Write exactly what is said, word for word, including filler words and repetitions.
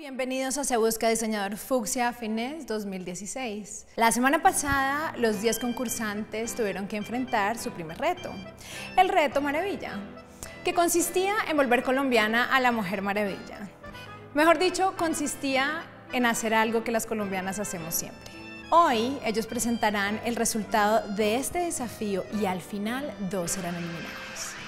Bienvenidos a Se Busca Diseñador Fucsia Finesse dos mil dieciséis. La semana pasada, los diez concursantes tuvieron que enfrentar su primer reto, el Reto Maravilla, que consistía en volver colombiana a la Mujer Maravilla. Mejor dicho, consistía en hacer algo que las colombianas hacemos siempre. Hoy, ellos presentarán el resultado de este desafío y al final, dos serán eliminados.